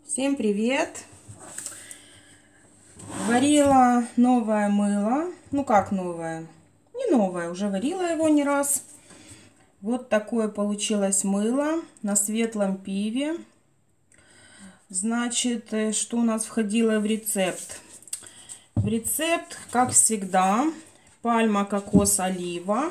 Всем привет! Варила новое мыло. Ну как новое? Не новое, уже варила его не раз. Вот такое получилось мыло на светлом пиве. Значит, что у нас входило в рецепт? В рецепт, как всегда, пальма, кокос, олива.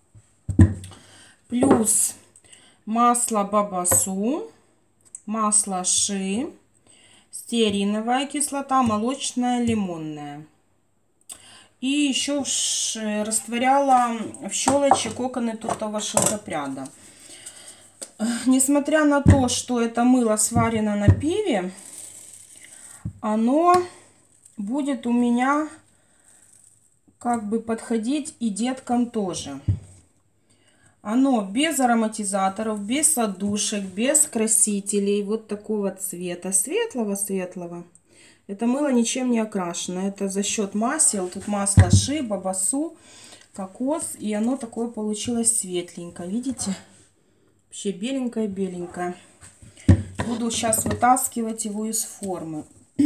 Плюс масло бабасу, масло ши, стеариновая кислота, молочная, лимонная. И еще растворяла в щелочи коконы тутового шелкопряда. Несмотря на то, что это мыло сварено на пиве, оно будет у меня как бы подходить и деткам тоже. Оно без ароматизаторов, без отдушек, без красителей. Вот такого цвета, светлого-светлого. Это мыло ничем не окрашено. Это за счет масел. Тут масло ши, бабасу, кокос. И оно такое получилось светленькое. Видите? Вообще беленькое-беленькое. Буду сейчас вытаскивать его из формы.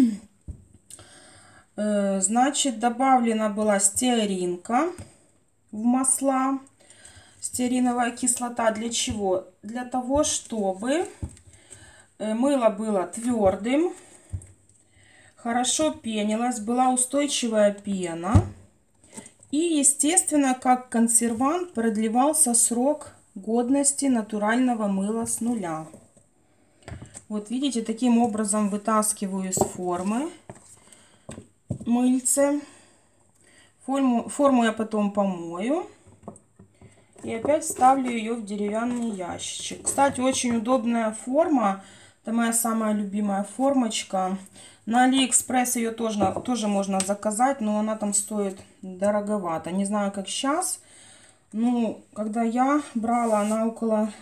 Значит, добавлена была стеаринка в масла. Стеариновая кислота для чего? Для того, чтобы мыло было твердым, хорошо пенилось, была устойчивая пена. И, естественно, как консервант продлевался срок годности натурального мыла с нуля. Вот видите, таким образом вытаскиваю из формы мыльце. Форму я потом помою. И опять ставлю ее в деревянный ящичек. Кстати, очень удобная форма. Это моя самая любимая формочка. На Алиэкспресс ее тоже можно заказать, но она там стоит дороговато. Не знаю, как сейчас. Ну, когда я брала, она около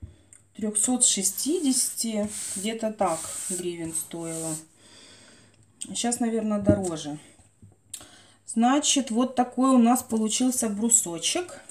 360, где-то так гривен стоила. Сейчас, наверное, дороже. Значит, вот такой у нас получился брусочек.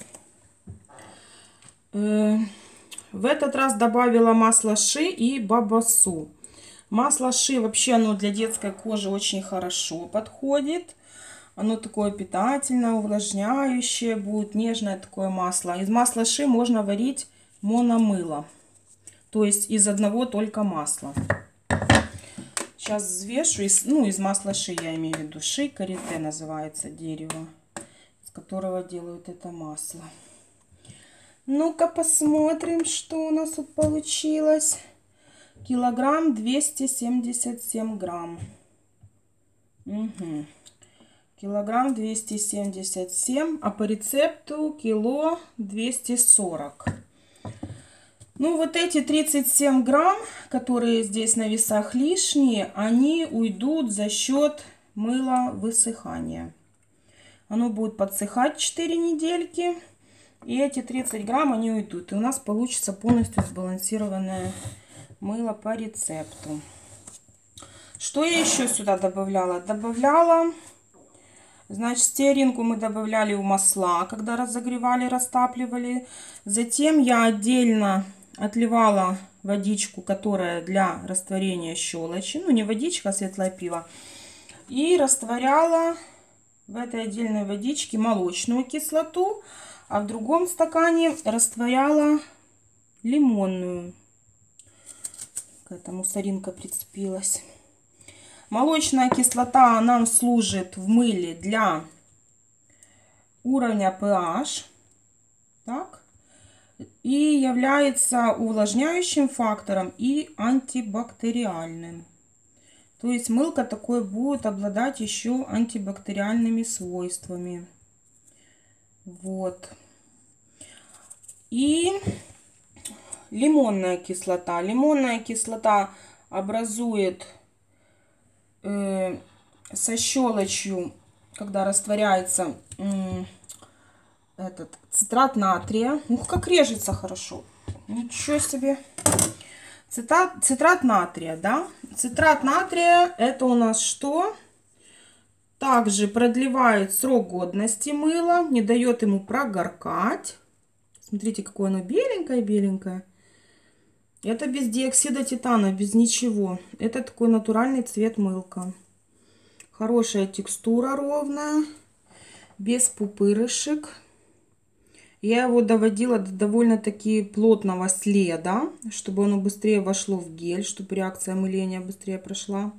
В этот раз добавила масло ши и бабасу. Масло ши вообще оно для детской кожи очень хорошо подходит. Оно такое питательное, увлажняющее, будет нежное такое масло. Из масла ши можно варить мономыло. То есть из одного только масла. Сейчас взвешу. Из масла ши я имею в виду. Ши карите называется дерево, из которого делают это масло. Ну-ка посмотрим, что у нас тут получилось. Килограмм 277 грамм. Угу. Килограмм 277, а по рецепту кило 240. Ну вот эти 37 грамм, которые здесь на весах лишние, они уйдут за счет мыла высыхания. Оно будет подсыхать 4 недельки. И эти 30 грамм, они уйдут. И у нас получится полностью сбалансированное мыло по рецепту. Что я еще сюда добавляла? Добавляла, значит, стеаринку мы добавляли в масла, когда разогревали, растапливали. Затем я отдельно отливала водичку, которая для растворения щелочи. Ну, не водичка, а светлое пиво. И растворяла в этой отдельной водичке молочную кислоту. А в другом стакане растворяла лимонную. Какая-то мусоринка прицепилась. Молочная кислота нам служит в мыле для уровня pH. Так. И является увлажняющим фактором и антибактериальным. То есть мылко такое будет обладать еще антибактериальными свойствами. Вот. И лимонная кислота. Лимонная кислота образует со щелочью, когда растворяется этот цитрат натрия. Ух, как режется хорошо. Ничего себе. Цитрат натрия, да? Цитрат натрия это у нас что? Также продлевает срок годности мыла, не дает ему прогоркать. Смотрите, какое оно беленькое-беленькое. Это без диоксида титана, без ничего. Это такой натуральный цвет мылка. Хорошая текстура, ровная, без пупырышек. Я его доводила до довольно-таки плотного следа, чтобы оно быстрее вошло в гель, чтобы реакция мыления быстрее прошла.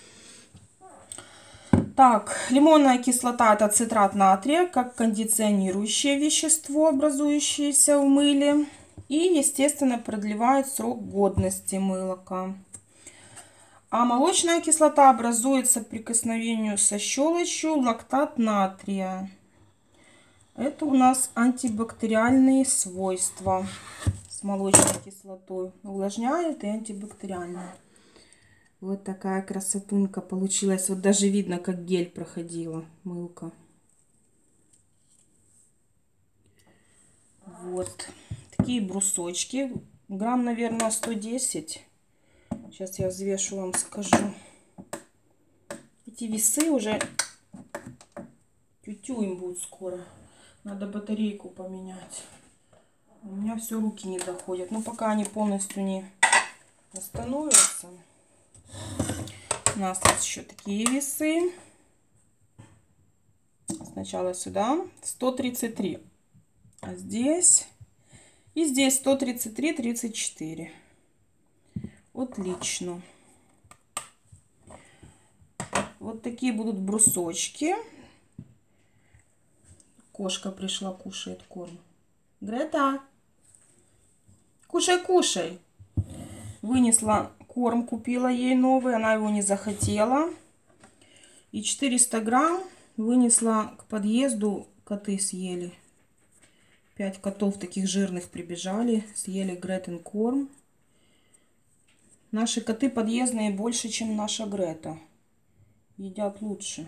Так, лимонная кислота — это цитрат натрия, как кондиционирующее вещество, образующееся в мыле. И, естественно, продлевает срок годности мылка. А молочная кислота образуется при прикосновению со щелочью, лактат натрия. Это у нас антибактериальные свойства с молочной кислотой. Увлажняет и антибактериальная. Вот такая красотунька получилась. Вот даже видно, как гель проходила мылка. Вот. Такие брусочки. Грамм, наверное, 110. Сейчас я взвешу, вам скажу. Эти весы уже тю-тю им будут скоро. Надо батарейку поменять. У меня все руки не доходят. Но пока они полностью не остановятся. У нас есть еще такие весы. Сначала сюда 133. А здесь и здесь 133,34. Отлично. Вот такие будут брусочки. Кошка пришла, кушает корм. Грета, кушай, кушай. Вынесла корм, купила ей новый, она его не захотела. И 400 грамм вынесла к подъезду, коты съели. 5 котов таких жирных прибежали, съели Гретин корм. Наши коты подъездные больше, чем наша Грета. Едят лучше.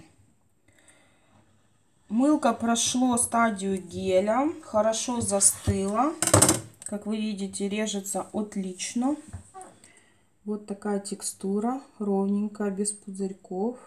Мылка прошло стадию геля, хорошо застыла. Как вы видите, режется отлично. Вот такая текстура, ровненькая, без пузырьков.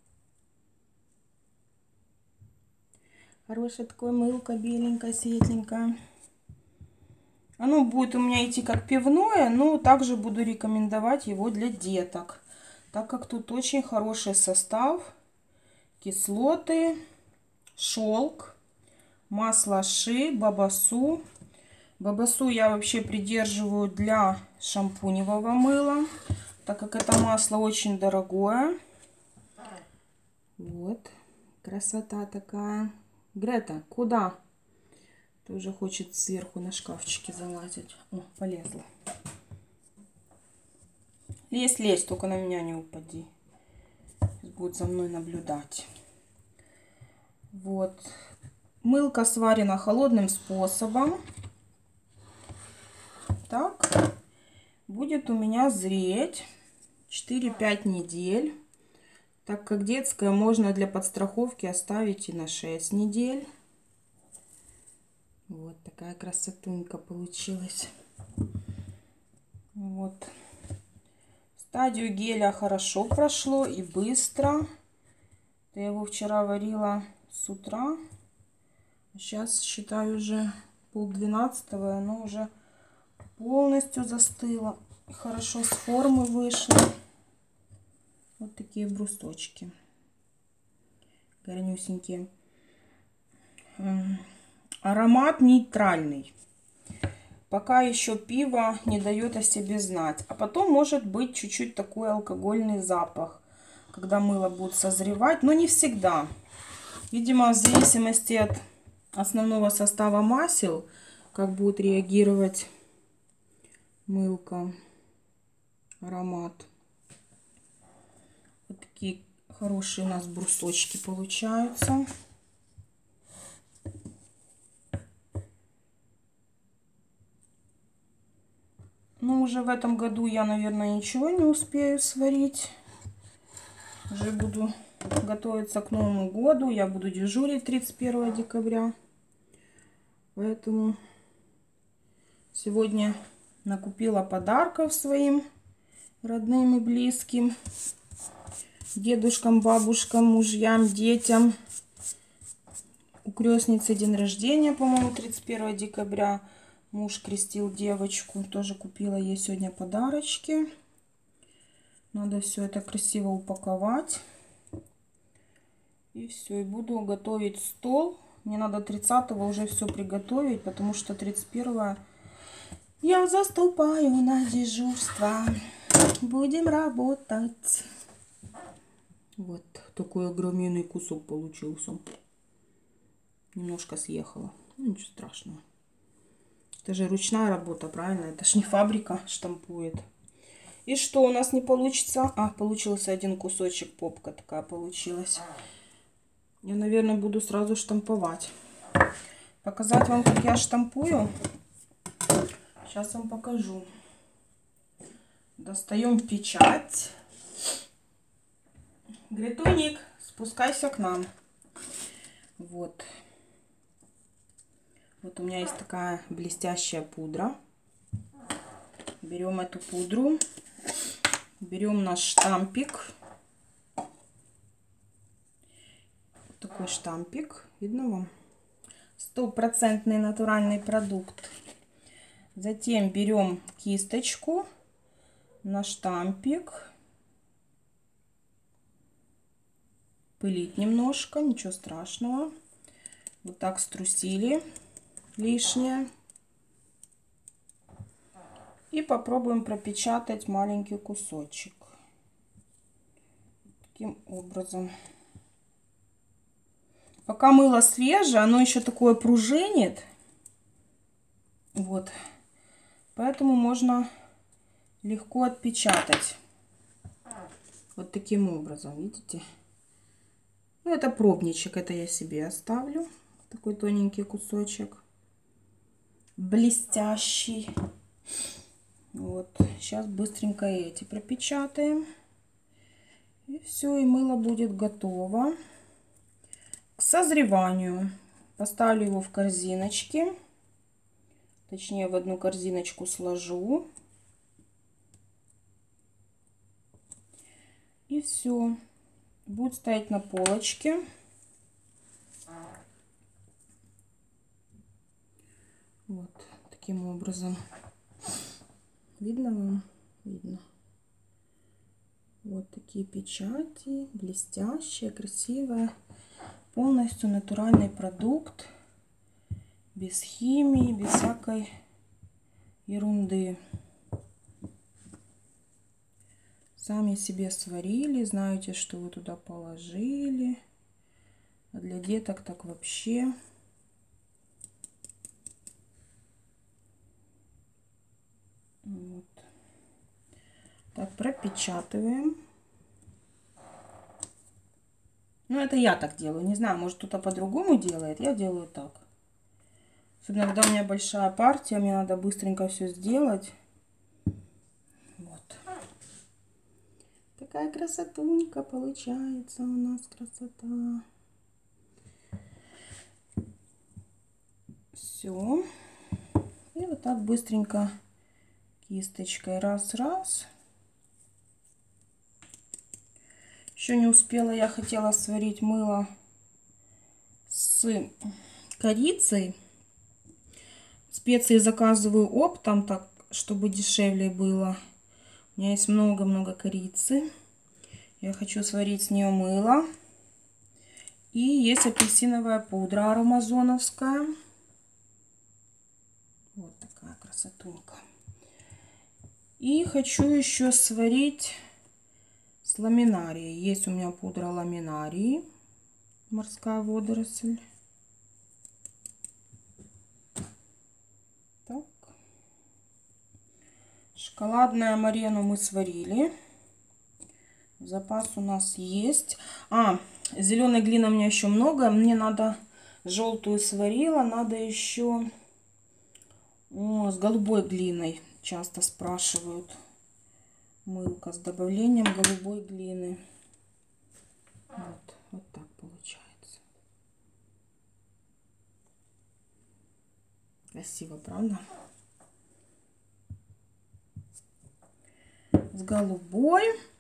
Хорошая такая мылка, беленькая, светленькая. Оно будет у меня идти как пивное, но также буду рекомендовать его для деток. Так как тут очень хороший состав. Кислоты, шелк, масло ши, бабасу. Бабасу я вообще придерживаю для шампуневого мыла, так как это масло очень дорогое. Вот, красота такая. Грета, куда? Тоже хочет сверху на шкафчике залазить. О, полезла. Лезь, лезь, только на меня не упади. Будет за мной наблюдать. Вот. Мылка сварена холодным способом. Так. Будет у меня зреть 4-5 недель. Так как детская можно для подстраховки оставить и на 6 недель. Вот такая красотунька получилась. Вот. Стадию геля хорошо прошло и быстро. Я его вчера варила с утра. Сейчас, считаю, уже 11:30, и оно уже полностью застыло. Хорошо с формы вышло. Вот такие брусочки. Горнюсенькие. Аромат нейтральный. Пока еще пиво не дает о себе знать. А потом может быть чуть-чуть такой алкогольный запах, когда мыло будет созревать. Но не всегда. Видимо, в зависимости от основного состава масел, как будет реагировать мылка, аромат. Вот такие хорошие у нас брусочки получаются. Ну, уже в этом году я, наверное, ничего не успею сварить. Уже буду готовиться к Новому году. Я буду дежурить 31 декабря. Поэтому сегодня накупила подарков своим родным и близким. Дедушкам, бабушкам, мужьям, детям. У крестницы день рождения, по-моему, 31 декабря. Муж крестил девочку. Тоже купила ей сегодня подарочки. Надо все это красиво упаковать. И все. И буду готовить стол. Мне надо 30-го уже все приготовить, потому что 31-го я заступаю на дежурство. Будем работать. Вот такой огроменный кусок получился. Немножко съехала. Ну, ничего страшного. Это же ручная работа, правильно? Это ж не фабрика штампует. И что у нас не получится? А, получился один кусочек, попка такая получилась. Я, наверное, буду сразу штамповать. Показать вам, как я штампую. Сейчас вам покажу. Достаем печать. Гритуник, спускайся к нам. Вот. Вот у меня есть такая блестящая пудра. Берем эту пудру. Берем наш штампик. Вот такой штампик. Видно вам? 100% натуральный продукт. Затем берем кисточку на штампик. Пылить немножко, ничего страшного. Вот так струсили лишнее. И попробуем пропечатать маленький кусочек. Таким образом. Пока мыло свежее, оно еще такое пружинит. Вот. Поэтому можно легко отпечатать. Вот таким образом, видите? Ну, это пробничек, это я себе оставлю. Такой тоненький кусочек. Блестящий. Вот. Сейчас быстренько эти пропечатаем. И все, и мыло будет готово к созреванию. Поставлю его в корзиночки. Точнее, в одну корзиночку сложу. И все. Будет стоять на полочке. Вот таким образом. Видно вам? Видно. Вот такие печати. Блестящие, красивые. Полностью натуральный продукт. Без химии, без всякой ерунды. Сами себе сварили. Знаете, что вы туда положили. А для деток так вообще. Вот. Так, пропечатываем. Ну, это я так делаю. Не знаю, может, кто-то по-другому делает. Я делаю так. Особенно, когда у меня большая партия, мне надо быстренько все сделать. Вот. Такая красотунька получается у нас. Красота. Все. И вот так быстренько кисточкой раз-раз. Еще не успела, я хотела сварить мыло с корицей. Специи заказываю оптом, так, чтобы дешевле было. У меня есть много-много корицы. Я хочу сварить с нее мыло. И есть апельсиновая пудра аромазоновская. Вот такая красотунька. И хочу еще сварить с ламинарией. Есть у меня пудра ламинарии. Морская водоросль. Так. Шоколадную марену мы сварили. Запас у нас есть. Зеленой глины у меня еще много. Мне надо, желтую сварила. Надо еще с голубой глиной. Часто спрашивают. Мылка с добавлением голубой глины. Вот так получается. Красиво, правда? С голубой.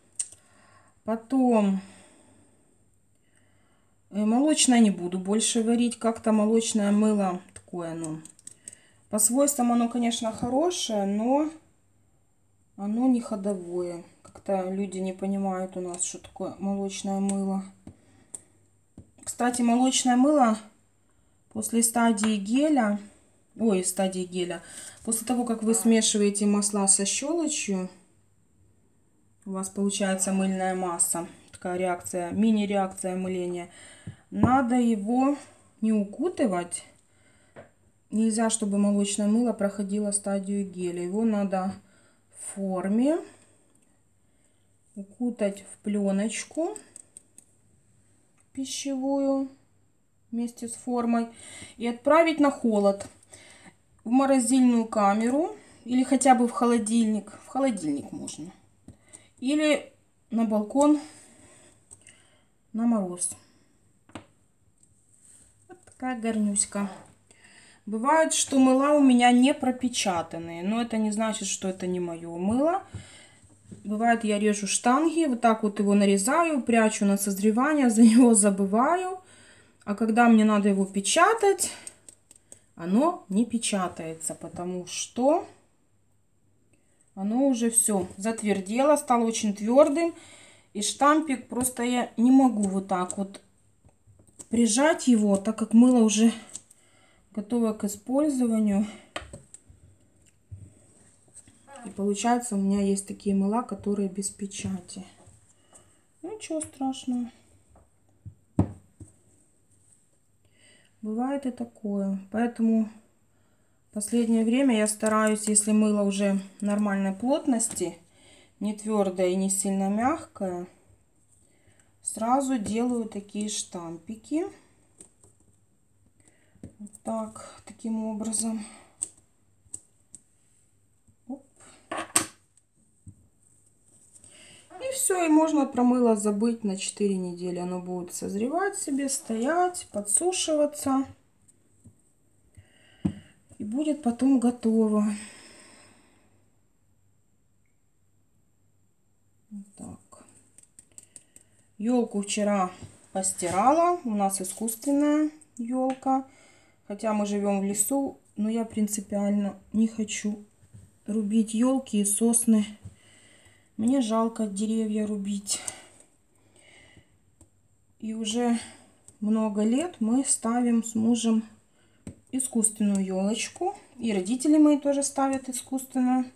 Потом молочное не буду больше варить. Как-то молочное мыло такое, По свойствам оно, конечно, хорошее, но оно не ходовое. Как-то люди не понимают у нас, что такое молочное мыло. Кстати, молочное мыло после стадии геля, после того, как вы смешиваете масла со щелочью, у вас получается мыльная масса, такая реакция, мини-реакция мыления. Надо его не укутывать. Нельзя, чтобы молочное мыло проходило стадию геля. Его надо в форме укутать в пленочку пищевую вместе с формой и отправить на холод в морозильную камеру или хотя бы в холодильник. В холодильник можно. Или на балкон на мороз. Вот такая горнюська. Бывает, что мыла у меня не пропечатанные, но это не значит, что это не мое мыло. Бывает, я режу штанги, вот так вот его нарезаю, прячу на созревание, за него забываю. А когда мне надо его печатать, оно не печатается, потому что оно уже все затвердело, стало очень твердым. И штампик просто я не могу вот так вот прижать его, так как мыло уже готово к использованию. И получается, у меня есть такие мыла, которые без печати. Ну, ничего страшного. Бывает и такое. Поэтому в последнее время я стараюсь, если мыло уже нормальной плотности, не твердое и не сильно мягкое, сразу делаю такие штампики. Вот так, таким образом. Оп. И все, и можно про мыло забыть на 4 недели. Оно будет созревать себе, стоять, подсушиваться. И будет потом готово. Вот так. Елку вчера постирала. У нас искусственная елка. Хотя мы живем в лесу, но я принципиально не хочу рубить елки и сосны. Мне жалко деревья рубить. И уже много лет мы ставим с мужем искусственную елочку. И родители мои тоже ставят искусственную.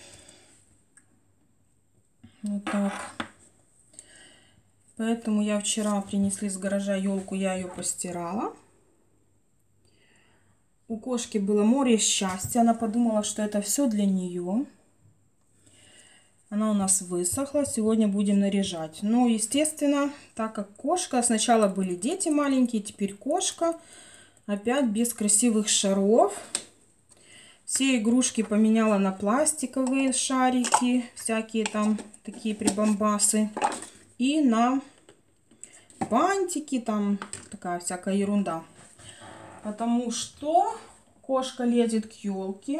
Вот так. Поэтому я вчера принесли с гаража елку, я ее постирала. У кошки было море счастья. Она подумала, что это все для нее. Она у нас высохла. Сегодня будем наряжать. Но, естественно, так как кошка... Сначала были дети маленькие, теперь кошка. Опять без красивых шаров. Все игрушки поменяла на пластиковые шарики. Всякие там такие прибамбасы. И на бантики. Там такая всякая ерунда. Потому что кошка лезет к елке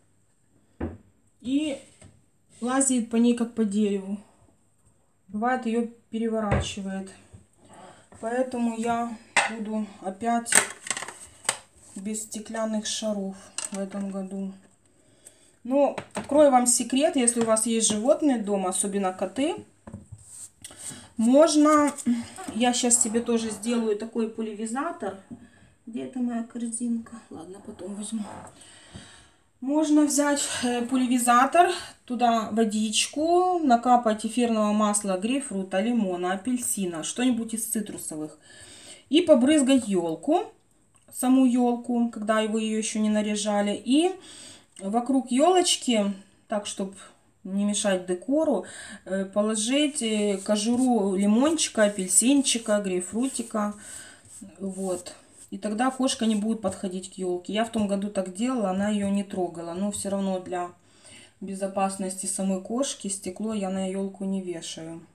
и лазит по ней как по дереву. Бывает, ее переворачивает. Поэтому я буду опять без стеклянных шаров в этом году. Но открою вам секрет, если у вас есть животные дома, особенно коты, можно... Я сейчас себе тоже сделаю такой пульверизатор. Где это моя корзинка? Ладно, потом возьму. Можно взять пульверизатор, туда водичку, накапать эфирного масла грейпфрута, лимона, апельсина, что-нибудь из цитрусовых. И побрызгать елку, саму елку, когда вы ее еще не наряжали. И вокруг елочки, так, чтобы не мешать декору, положить кожуру лимончика, апельсинчика, грейпфрутика. Вот. И тогда кошка не будет подходить к елке. Я в том году так делала, она ее не трогала. Но все равно для безопасности самой кошки стекло я на елку не вешаю.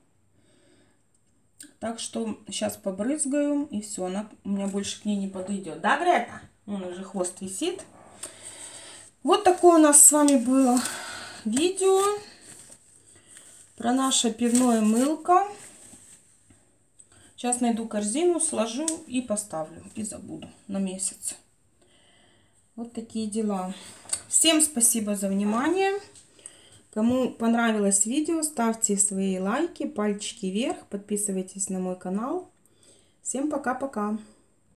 Так что сейчас побрызгаю, и все, она у меня больше к ней не подойдет. Да, Грета? Вон уже хвост висит. Вот такое у нас с вами было видео про наше пивное мылко. Сейчас найду корзину, сложу и поставлю. И забуду на месяц. Вот такие дела. Всем спасибо за внимание. Кому понравилось видео, ставьте свои лайки, пальчики вверх, подписывайтесь на мой канал. Всем пока-пока.